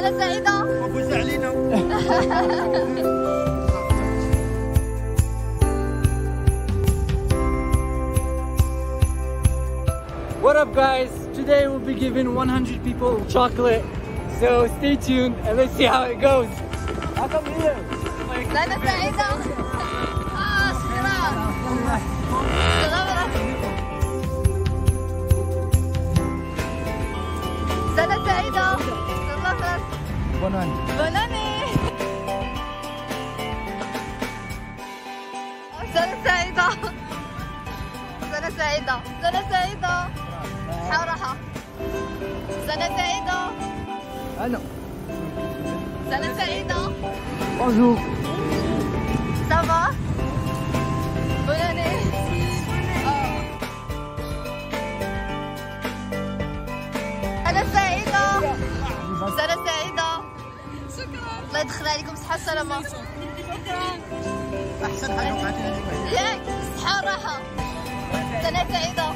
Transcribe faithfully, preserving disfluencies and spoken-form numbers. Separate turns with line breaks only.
سنة سعيدة.
وفوز علينا.
What up guys? Today we'll be giving one hundred people chocolate. So stay tuned and let's see how it goes. How come here?
سنة سعيدة. آه شكرا. سنة سعيدة.
Bonani.
بوناني. سنة سعيدة. سنة سعيدة. سنة سعيدة. صحة وراحة. سنة سعيدة.
أنا.
سنة سعيدة.
Bonjour.
Ça va? Bonne année. سنة سعيدة. سنة سعيدة. شكرا. الله يدخل عليكم صحة وسلامة. شكرا.
أحسن حاجة وقعت لي اليوم.
ياك صحة وراحة. سنة سعيدة.